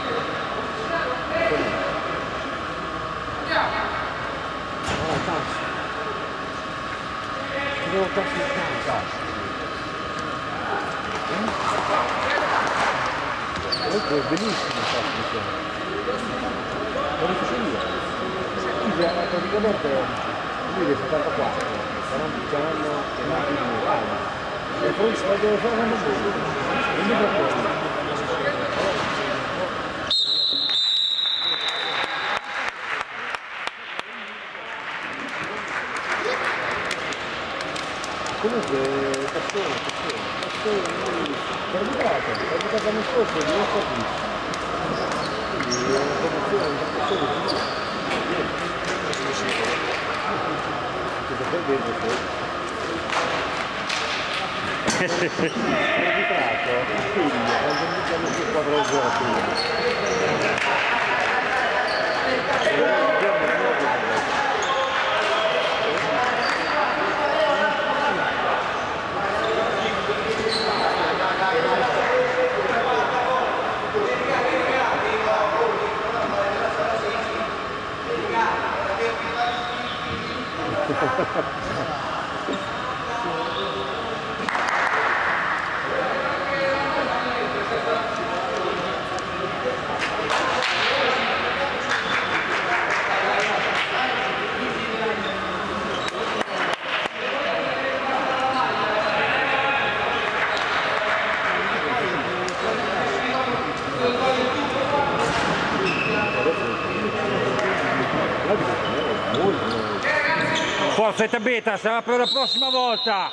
Devo farsi il calcio. Comunque è bellissimo il calcio. Lo dicevo io. Praticamente lui è 74, saranno e poi si deve fare una cosa. Comunque persone, per abitato l'anno scorso di non capisco. Quindi è una promozione di persone che deve vedere poi. Arbitrato, quindi quando mi chiamo sul quadro gioco. Forza Eta Beta, sarà per la prossima volta!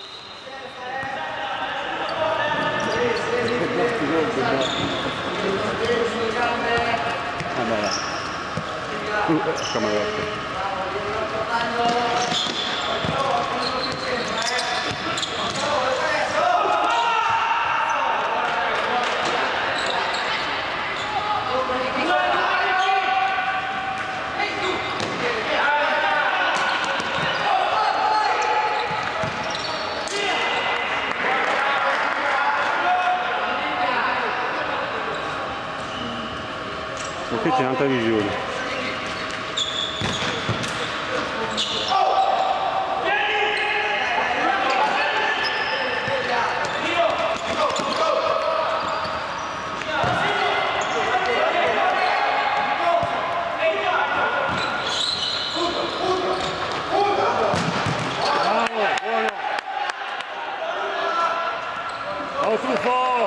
Qui c'è tanta visione. Oh, Truffo!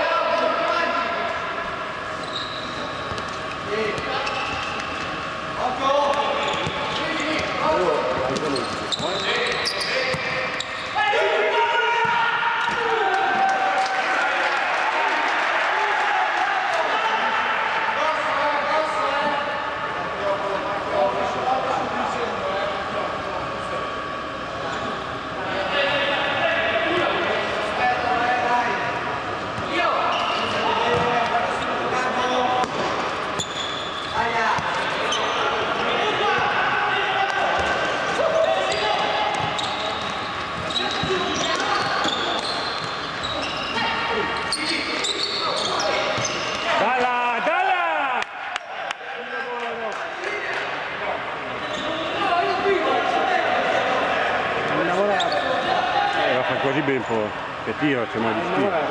Così ben un po' che tira, c'è mai di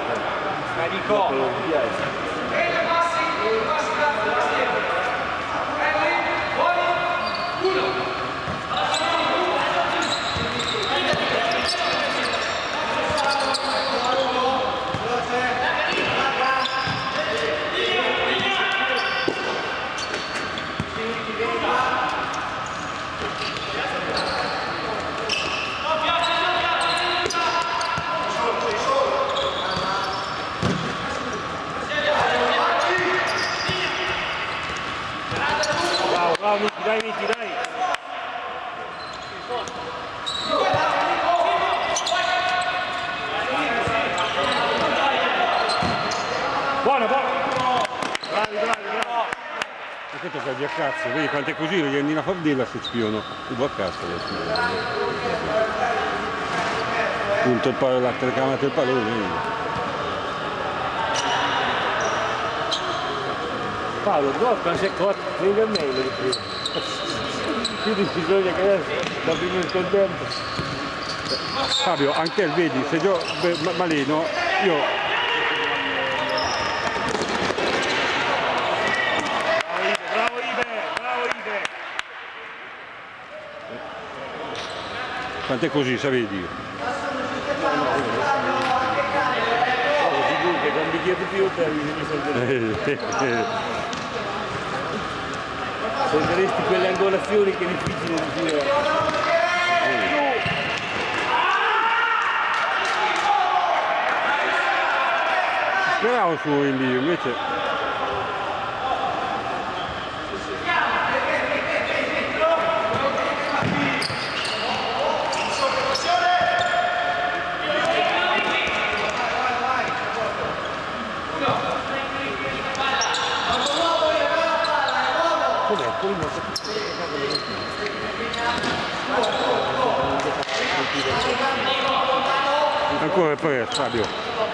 schifo. Bravo, Miki, dai Miki, dai! Buona, buona! Bravi, bravi, bravi! Ma che tocca di a cazzo, vedi quante così, gli anni una fabdella si spiono, tu a cazzo adesso. Punto la telecamera del pallone, vedi? Paolo, dopo non c'è cosa, venga meglio di prima. Quindi bisogna che adesso sta prima il contento. Fabio, anche vedi, se io maleno, io... Bravo Ibe, bravo Ibe. Tant'è così, sapete? Che con un bicchiere di più mi sentiresti quelle angolazioni che è difficile di dire. Speravo su invio, invece... Ancora presto, Fabio.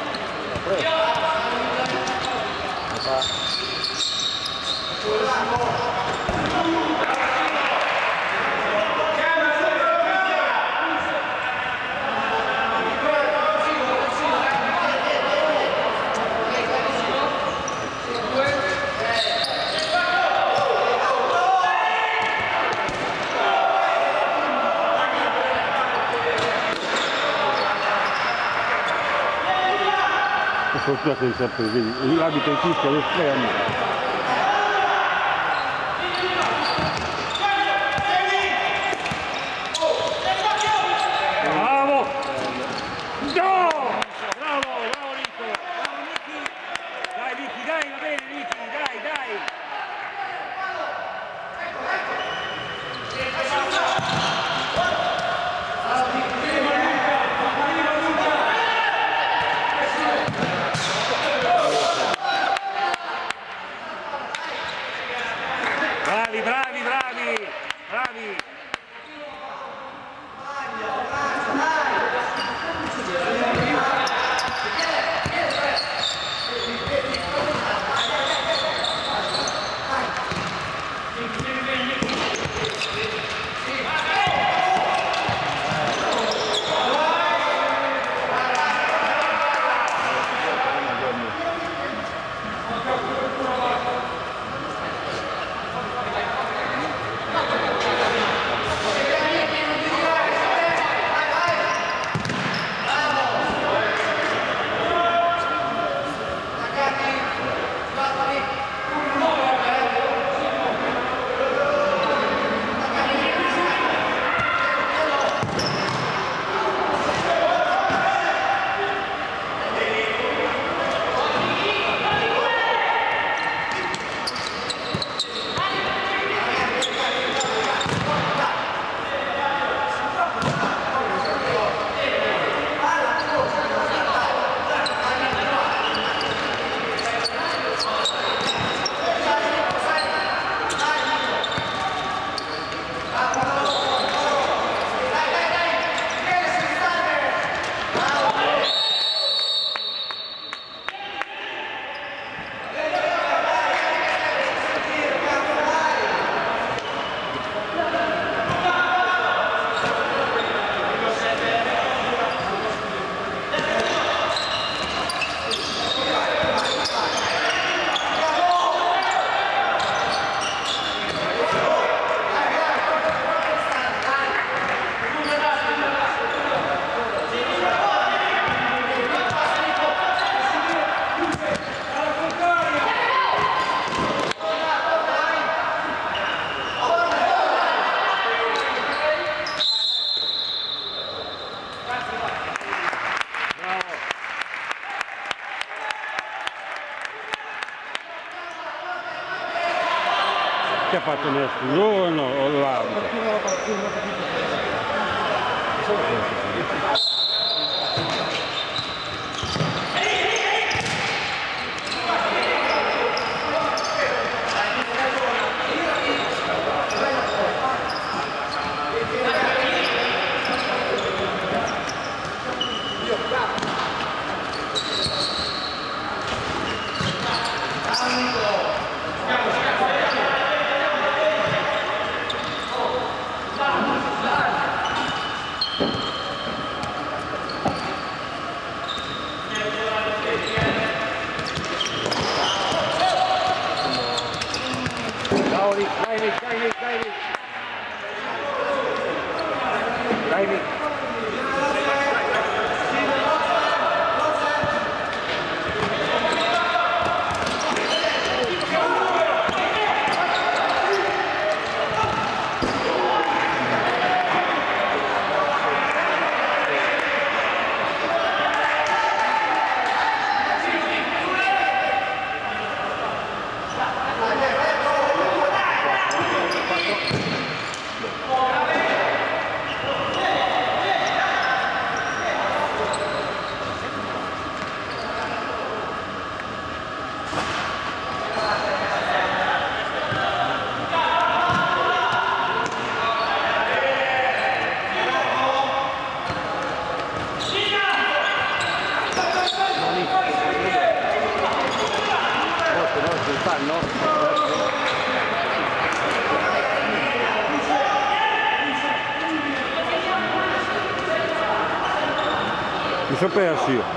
Fortuna che sempre, vedi, l'abito in fischia all'estremo. Bravo! No! Bravo, bravo Nico! Bravo Nicky! Dai Nicky, dai, va bene Nicky, dai, dai! Bravi, bravi, bravi, bravi! Che ha fatto nessuno o l'altro? Mi sono perso io.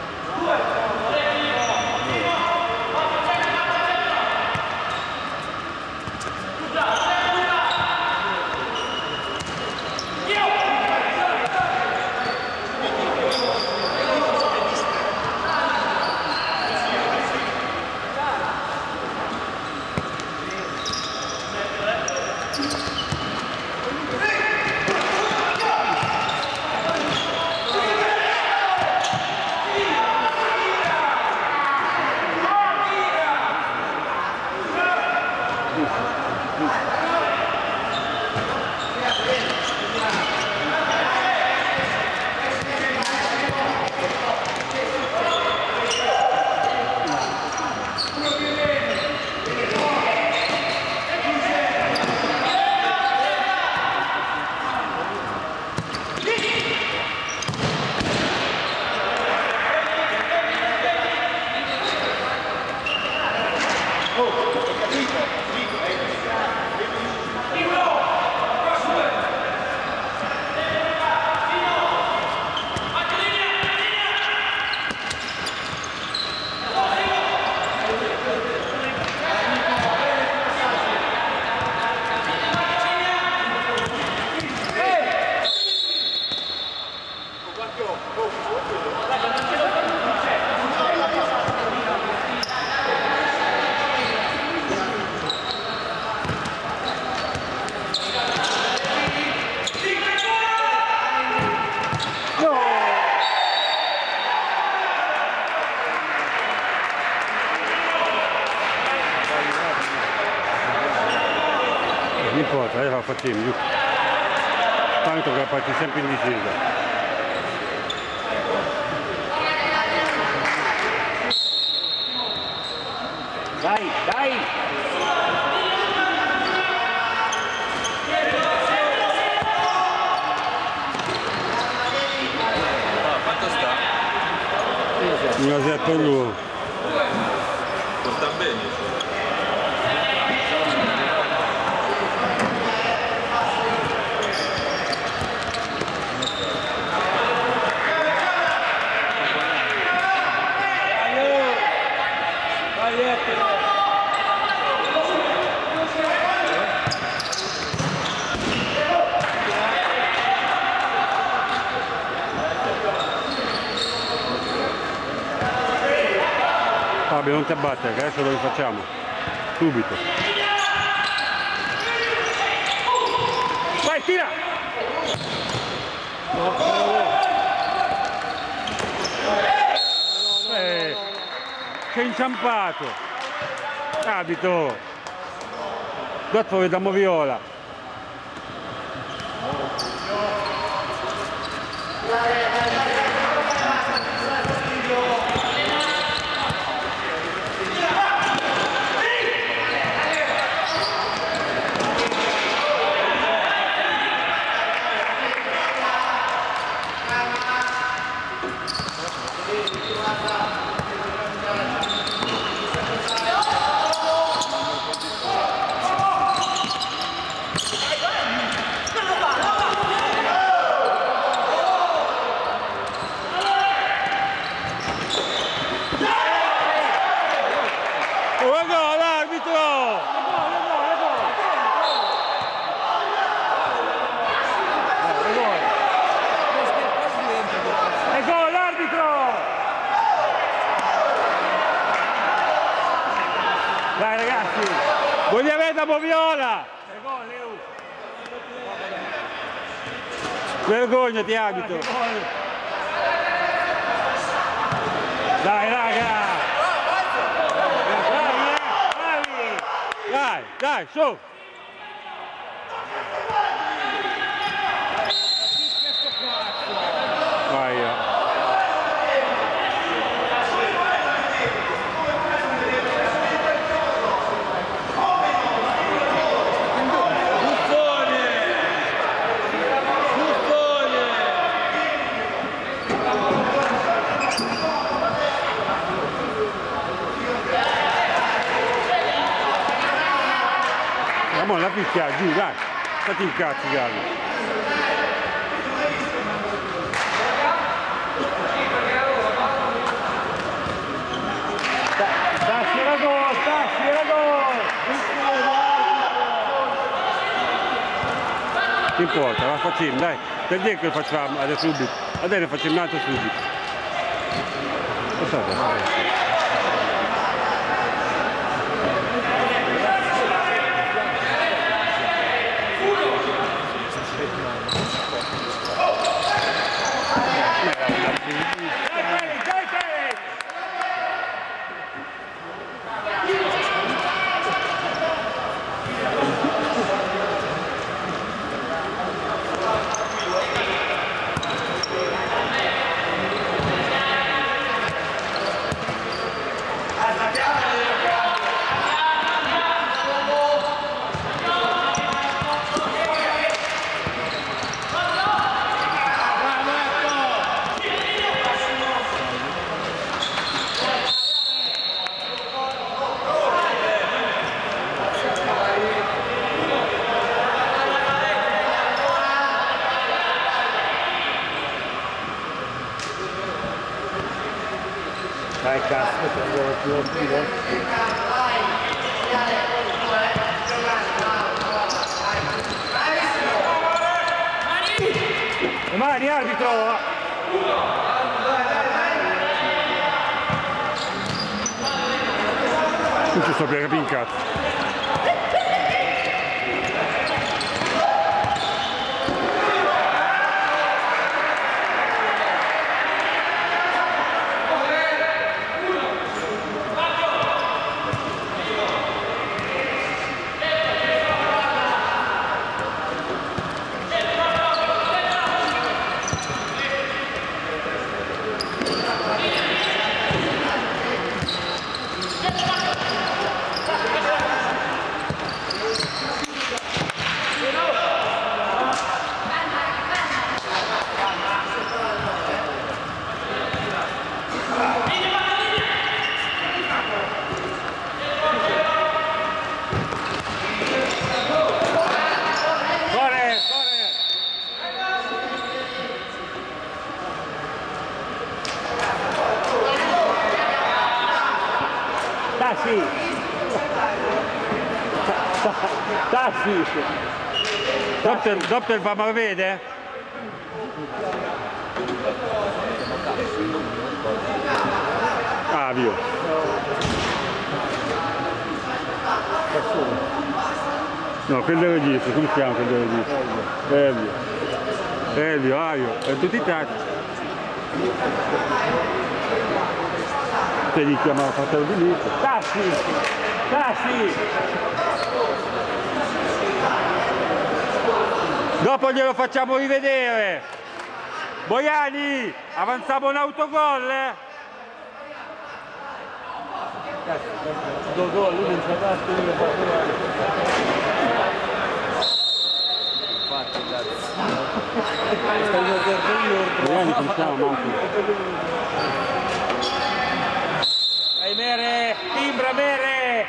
Non importa, la facciamo giù. Tanto che la parti sempre in discesa. Dai, dai! Quanto sta? 1-0 per lui. Porta bene. Fabio, non ti abbattere, che adesso lo rifacciamo. Subito. Vai, tira! Che inciampato! Abito! Dopo vediamo Viola. Dai ragazzi, voglio vedere da Viola! Vergognati Abito! Dai raga! Dai, dai, su! Vai. Ma la picchia giù, dai, fatti il cazzo, Gallo. Tassi la gol, tassi la gol! Che importa, la facciamo, dai, per dire che facciamo adesso subito, adesso ne facciamo un altro subito. Passate. Dai cazzo, prendo più al tiro. Le mani, arbitro! Non ci sto per capire in cazzo. Tassi! Tassi! Doppel fa ma vede? Ah, via. No, quello del registro, come si chiama quello del registro? Elvio, Aio, è tutti i tacchi. Te li chiamava fratello di lì. Tassi! Tassi! Dopo glielo facciamo rivedere. Boiani, avanziamo un autogol, Due gol, lui non c'è dato, lui lo fa provare. Infatti, cazzo. Sta io Boiani pensiamo Marco. Dai Mere, timbra Mere!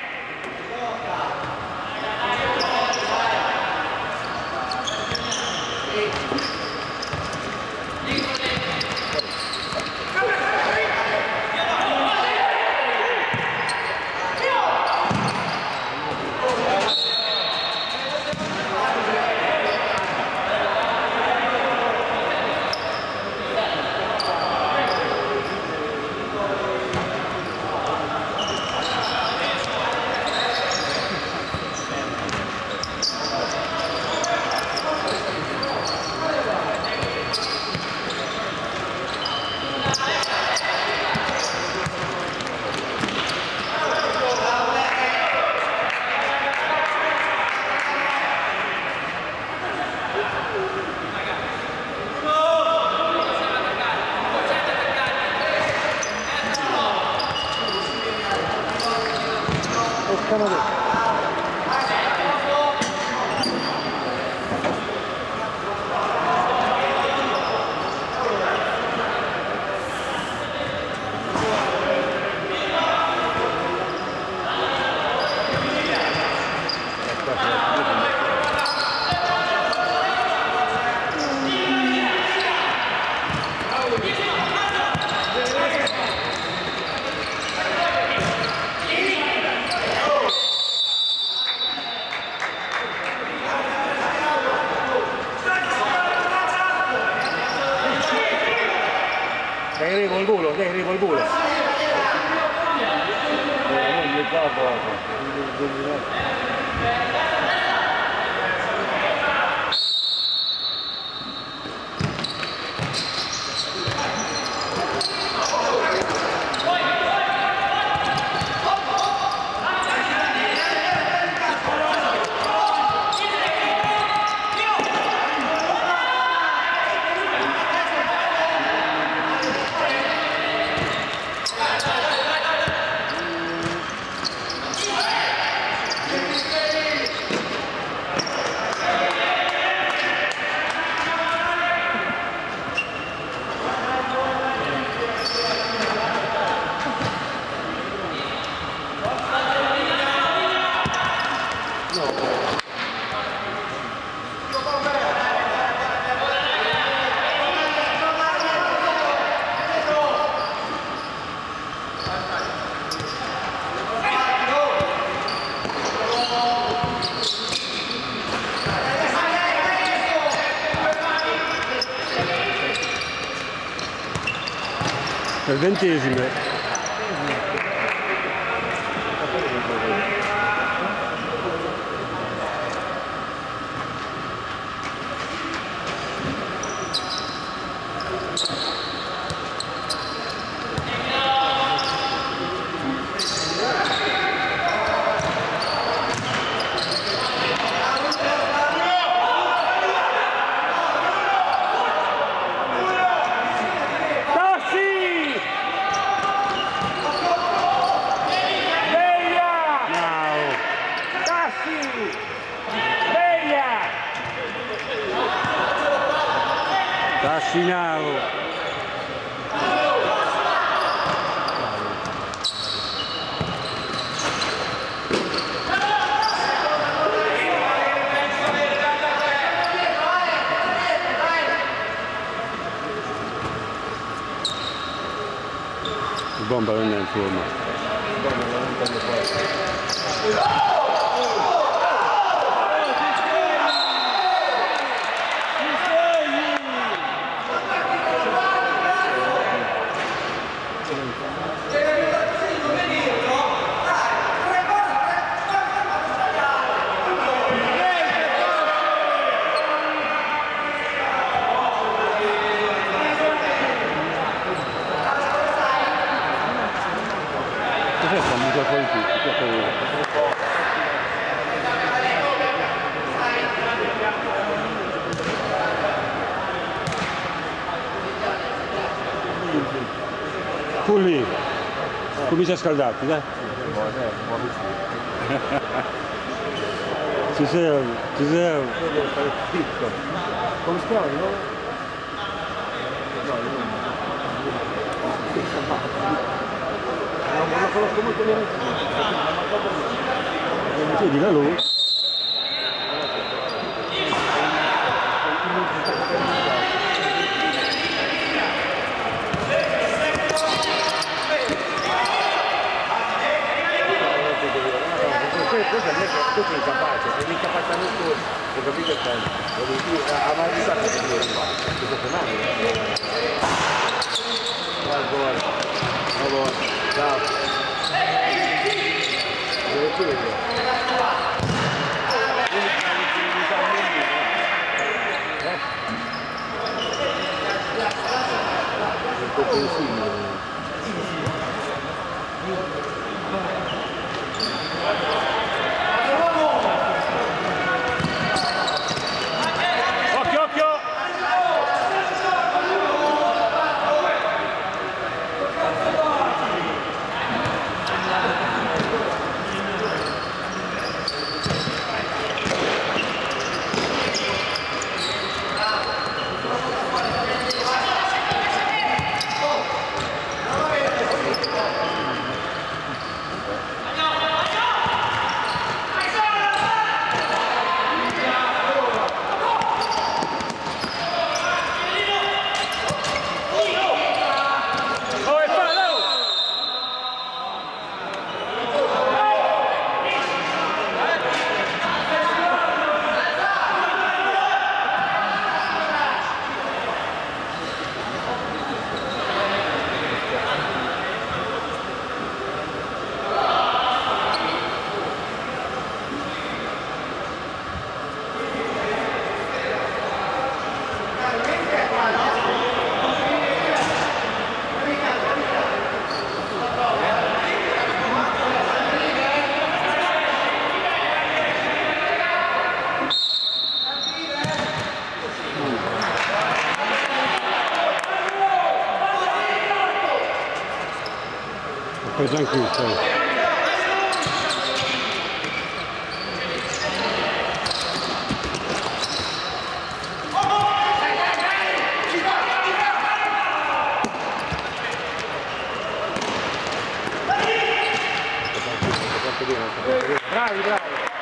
Per 20esime. Tassinaro. Il bomba non è in forma. Cos'è sta muta fuori tutti? Che paura. Tu lì, comincia a scaldarti, dai. Ci sei, ci sei. Come si chiama? Non lo conosco molto bene. Chiedi la lui. Questo è incapace, è incapace anche tu, ho capito che ha mai visto che ti devi fare, questo è fenomeno. Buona, ciao. Dove chiedi? Un po' consiglio. Giancristo. Bravi, bravi.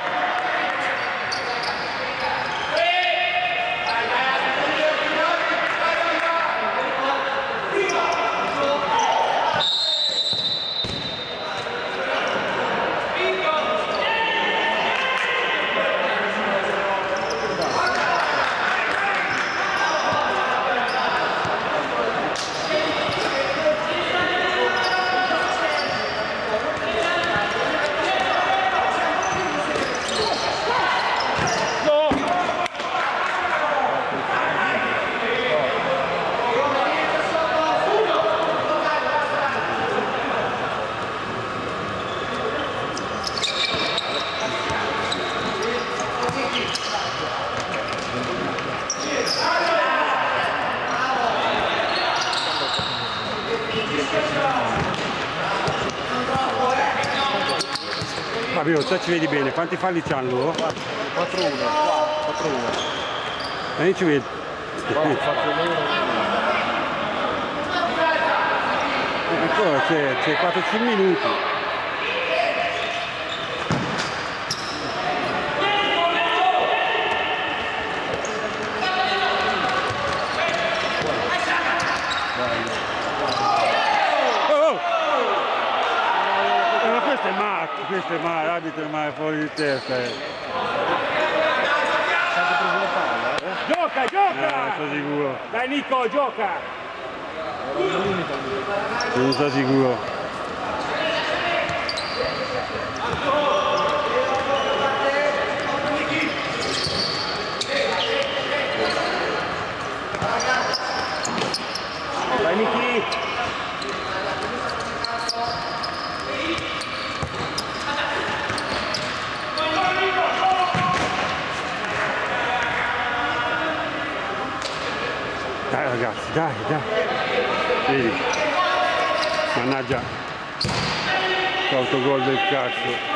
Fabio, te ci vedi bene, quanti falli c'hanno loro? 4-1, 4-1. E io ci vedo. C'è 4-5 minuti. Questo è male, l'arbitro è male, fuori di testa. Gioca, gioca! Sono sicuro. Dai Nico, gioca! Non sono sicuro. Dai Niki! Dai ragazzi, dai. Vedi. Mannaggia. Autogol del cazzo.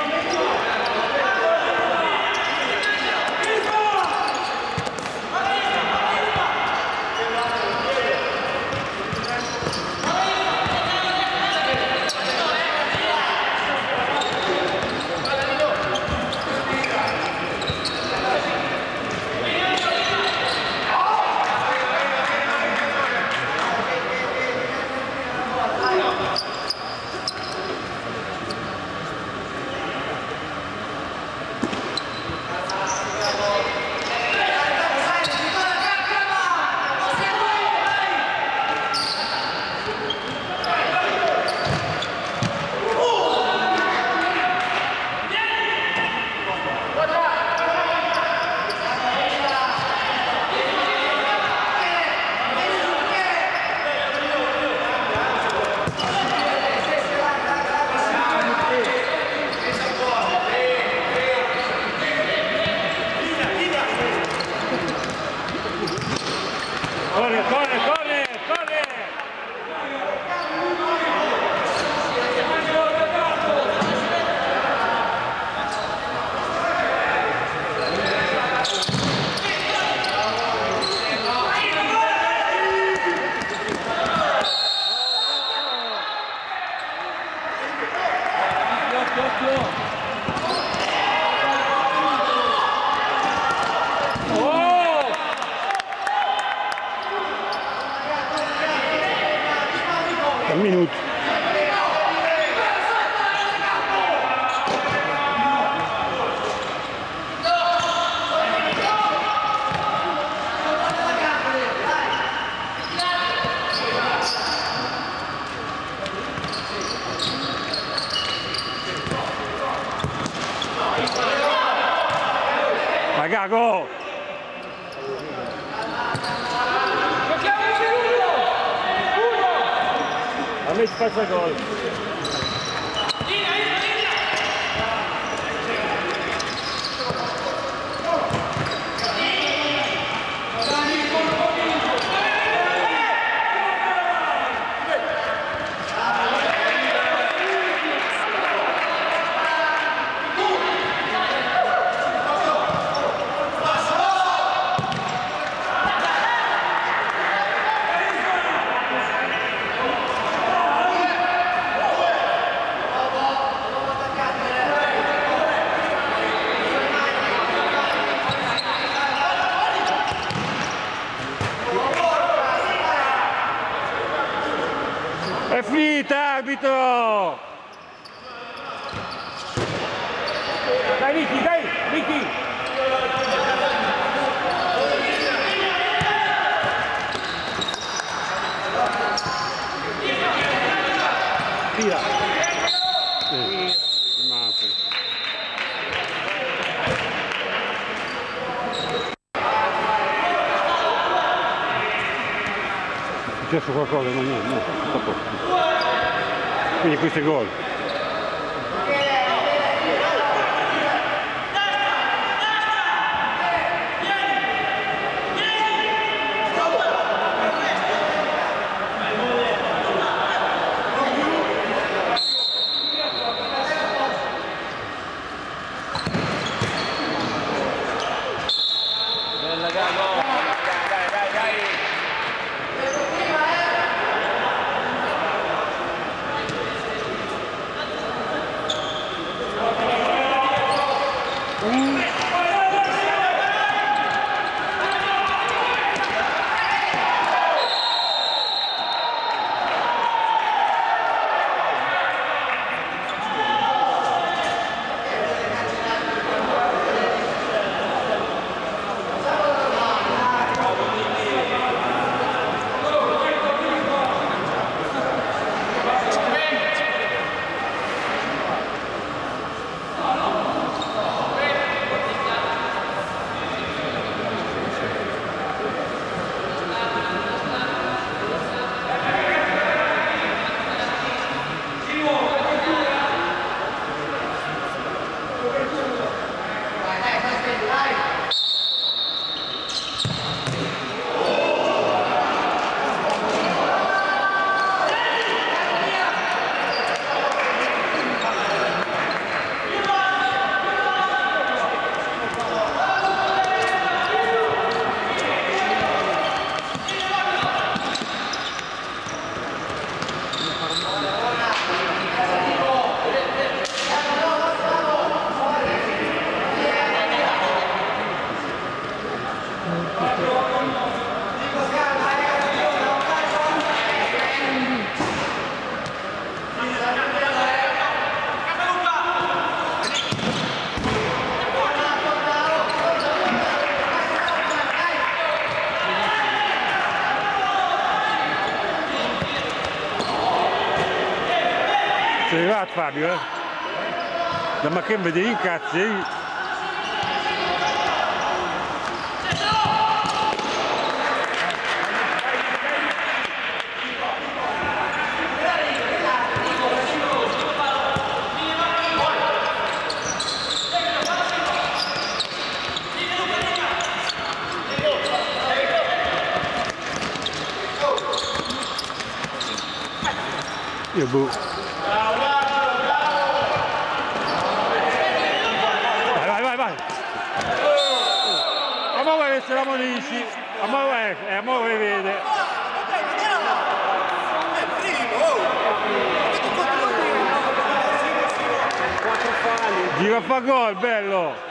Un minuto. Gago! A me ci faccia gol. arbitro! Dai Vicky, dai, Vicky! Tira! È successo qualcosa, no, tutto a posto. Quindi questo è gol. Sei arrivato Fabio, eh? Da ma che vedi incazzi? Io boh. Vai. Ma vuoi che se la monisci? Ma vuoi vede? Gira a fa gol, bello!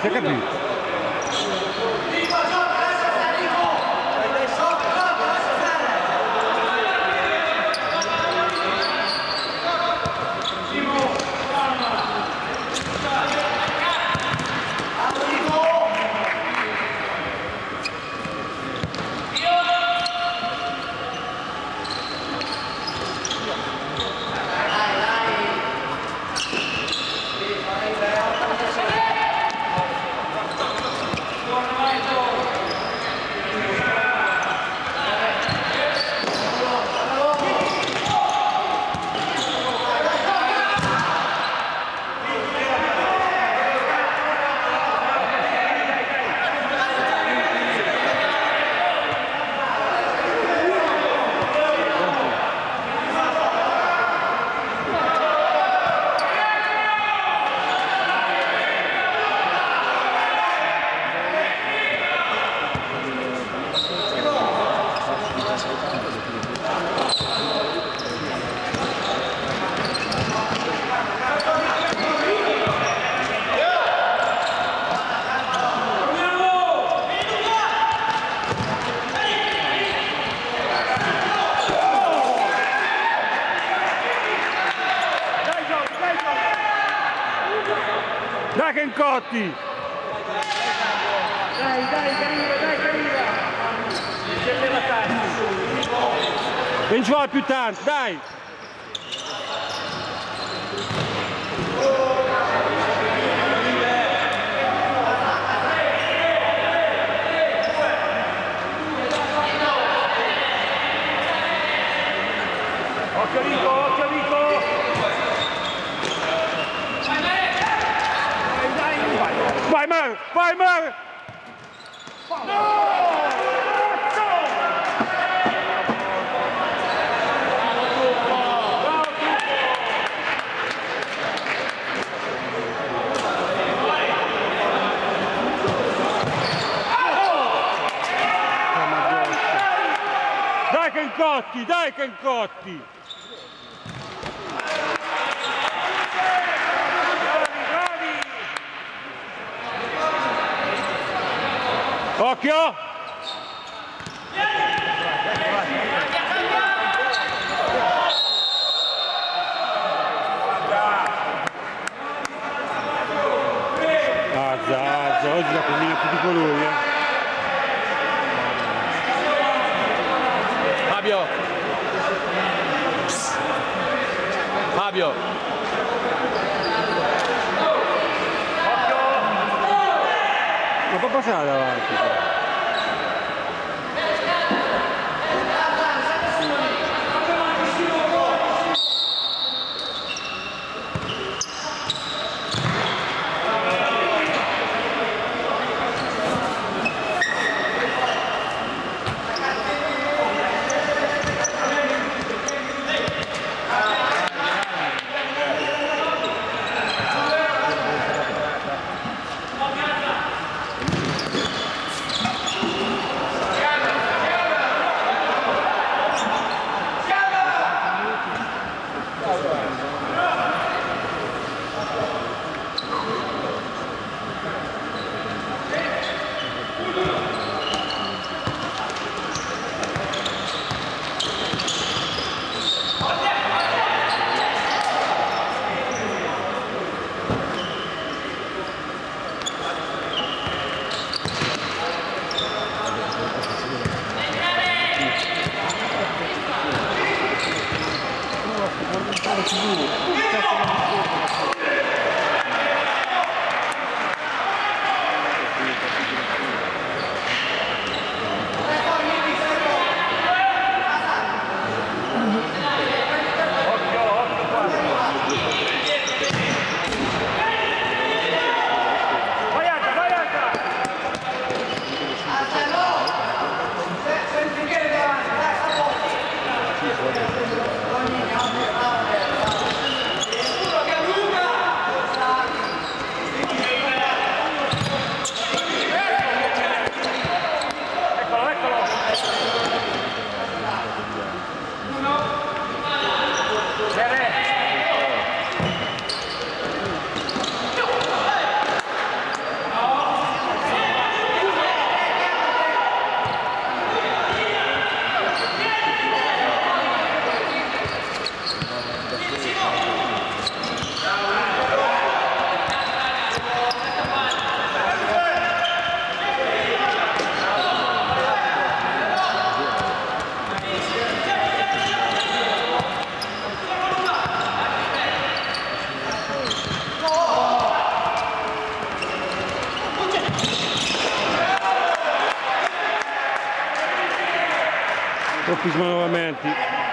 si è capito? Dai Kencotti! Dai, Cariva! C'è la testa! Non ci vuole più tanto, dai! Occhio Rico! Vai Mar! Dai Kencotti! Occhio! Zazza, oggi la combina tutti i colori, Fabio! Ma può passare davanti? Troppi smanovamenti.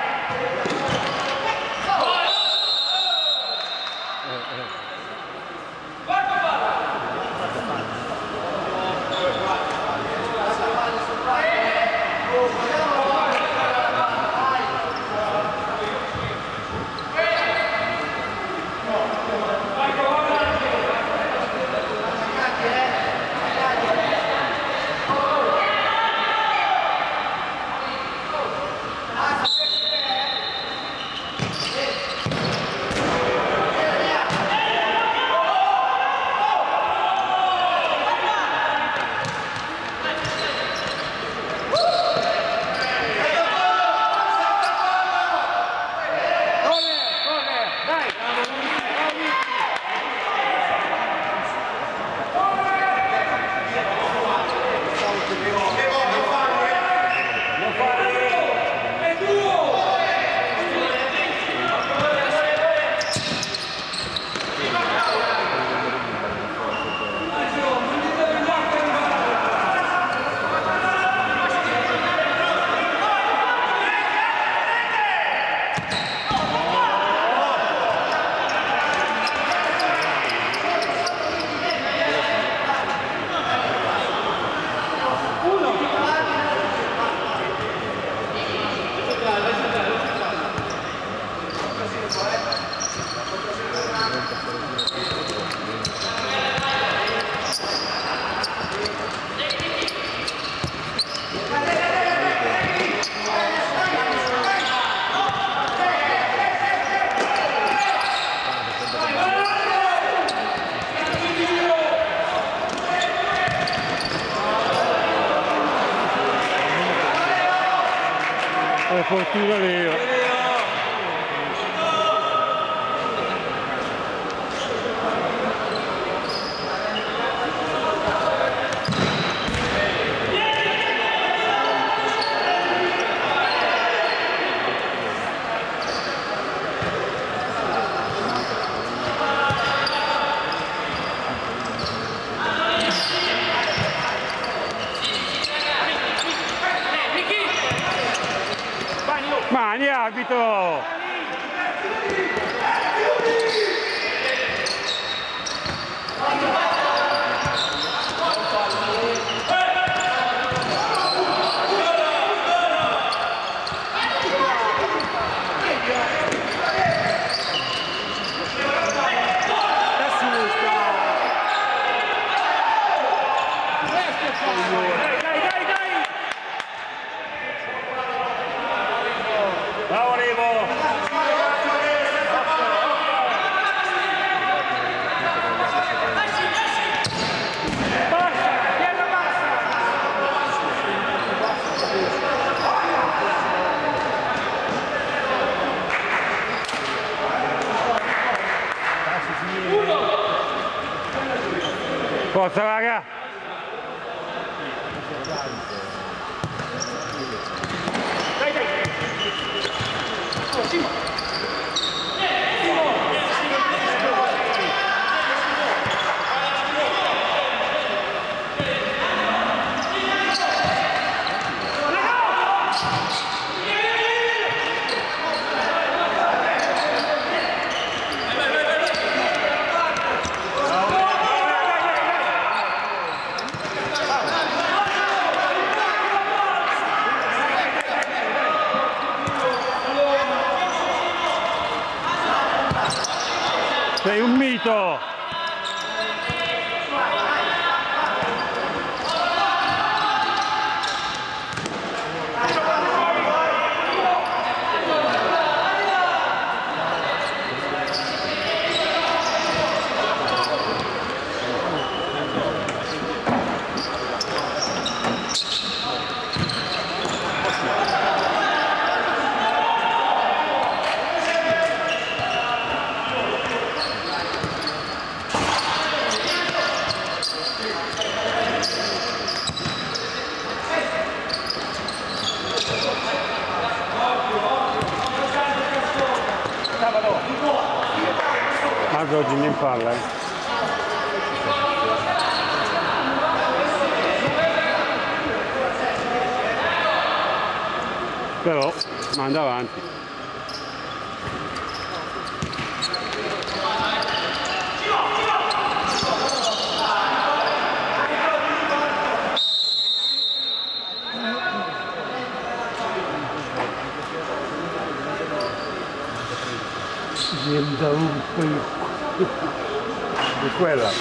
Fortuna Leo. Mani arbitro! Forza raga! Dai, dai! Oh, Simo! Sei un mito! Anche oggi non parla, Però manda avanti. Di quella.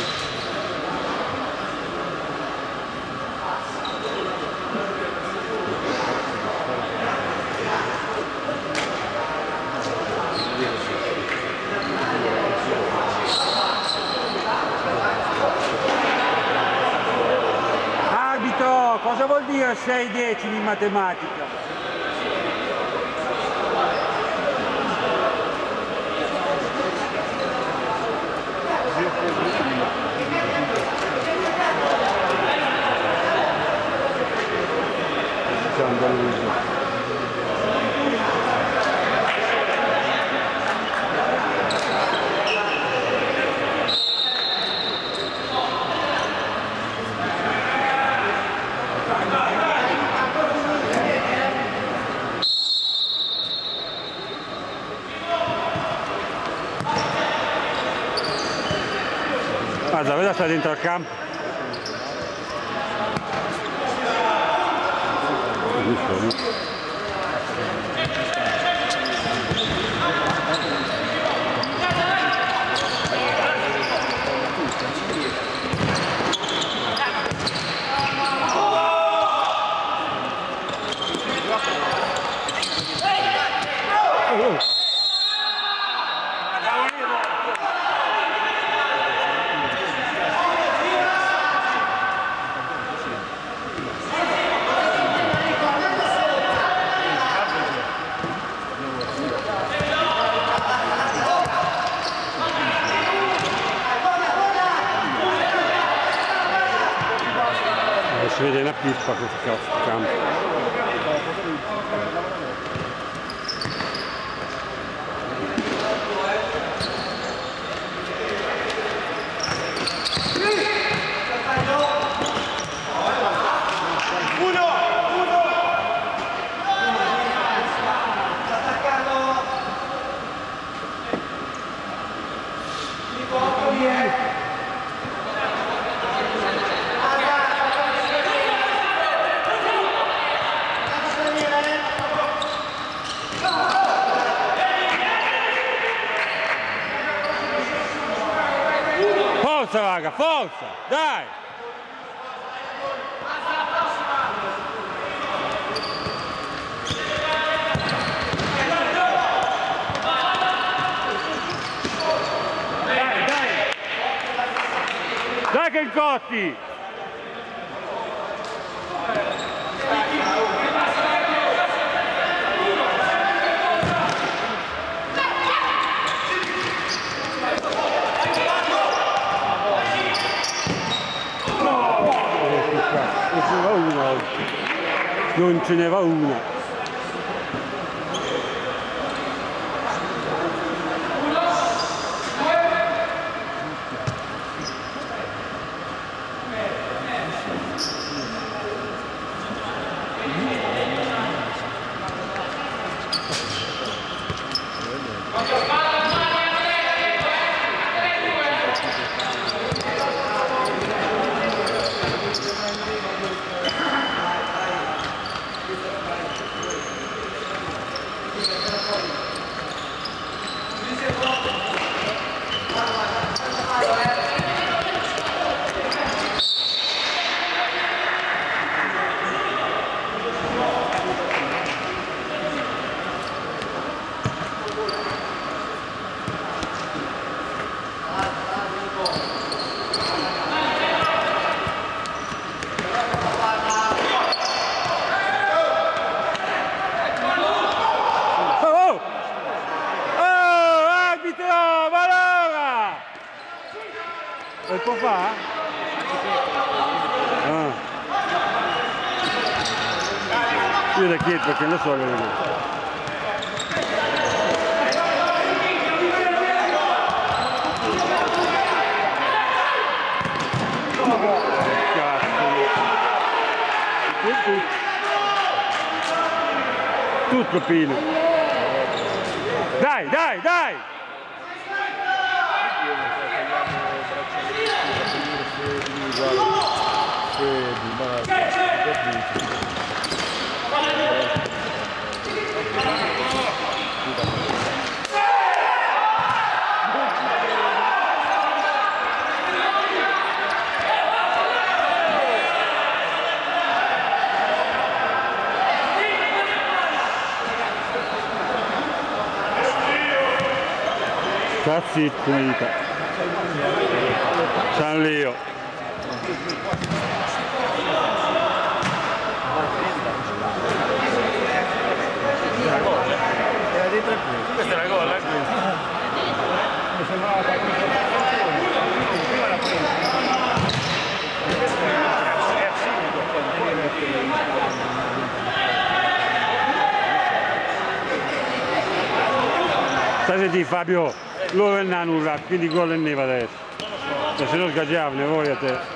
Arbitro, cosa vuol dire 6 decimi in matematica? Guarda, quella sta dentro al campo. Si vede una pippa questo campo. Forza raga, forza, dai! Dai che incotti! Non ce n'era una. E può fare? Ah. Io da chiedo perché lo so che lo vedo. Tutto Pino. Dai, dai, dai! Sta zitto, mica. San Leo. Questa è la gol, Mi sembrava prima la presa. Questo è assurdo. Stai Fabio, loro non hanno un rap, quindi gol e neva adesso. E se no sgaggiavano voi a te.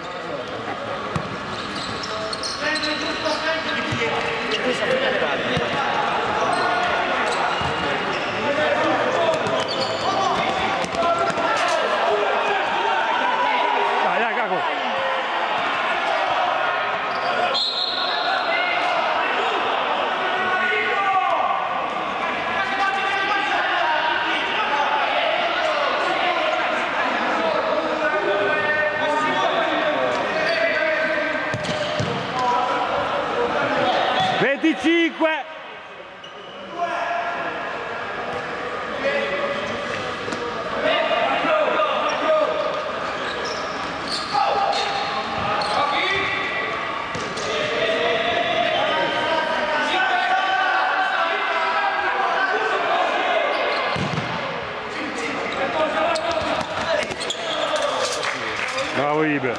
Dai, dai, cago! Bravo Ibe.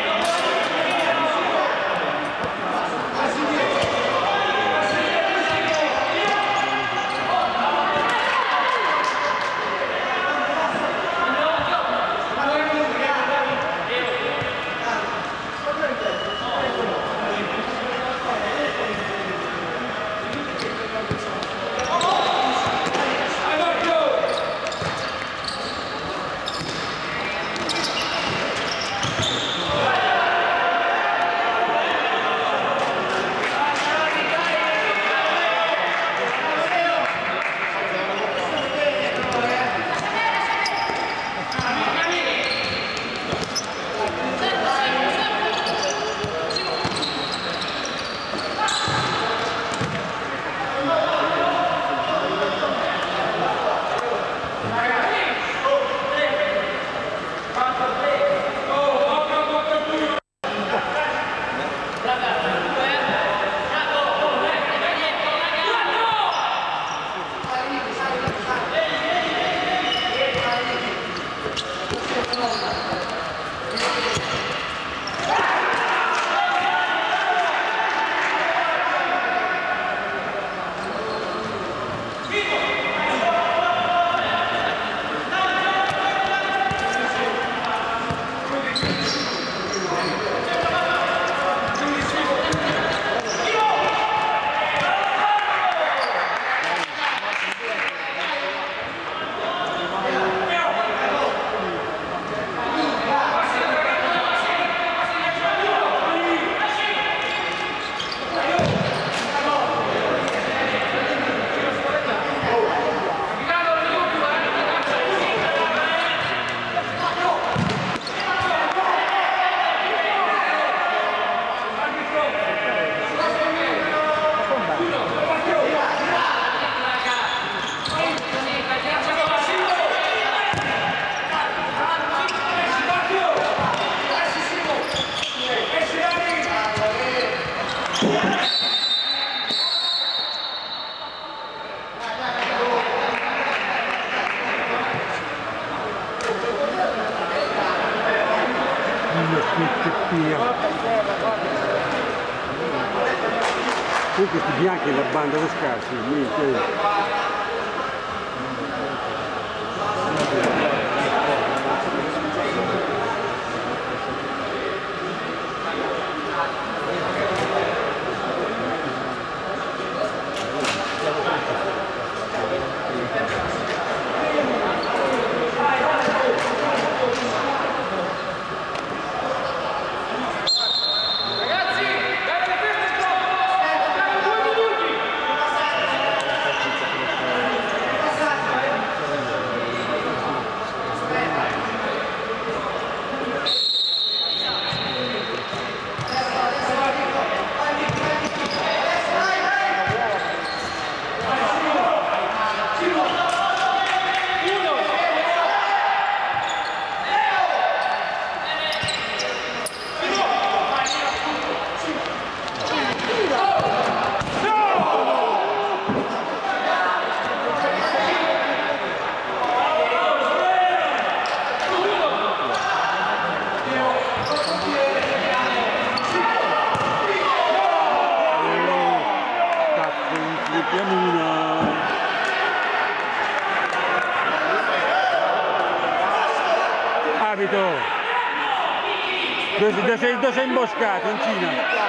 Poi questi bianchi la banda da scarsi, niente. dove sei imboscato, in Cina.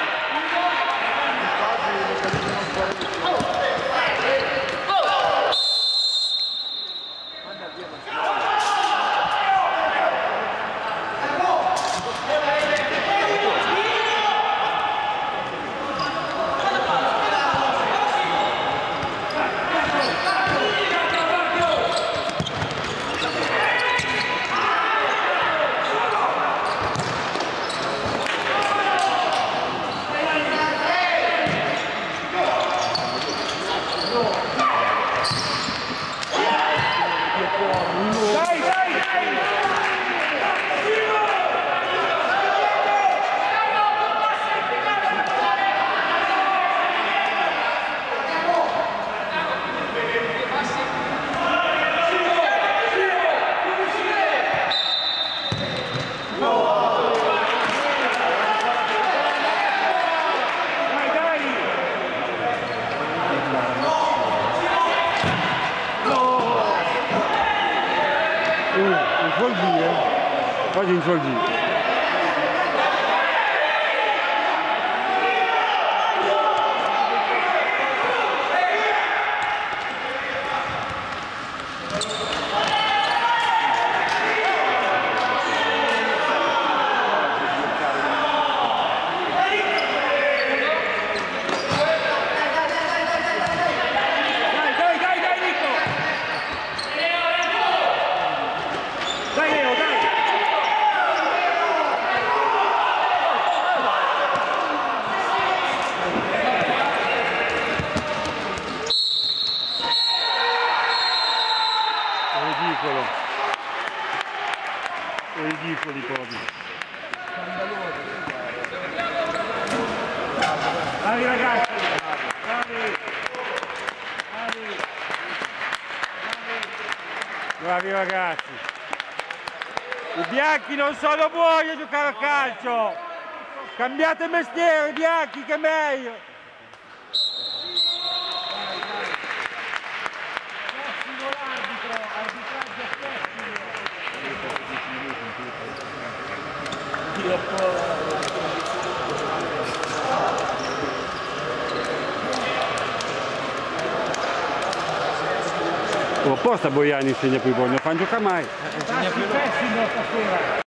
Oggi in Full G. Ridicoli proprio. Bravi ragazzi! Bravi ragazzi. I bianchi non sono buoni a giocare a calcio. Cambiate mestiere, bianchi, che è meglio. Apposta Boiani insegna più buoni, non fanno giocare mai. Pessimo stasera.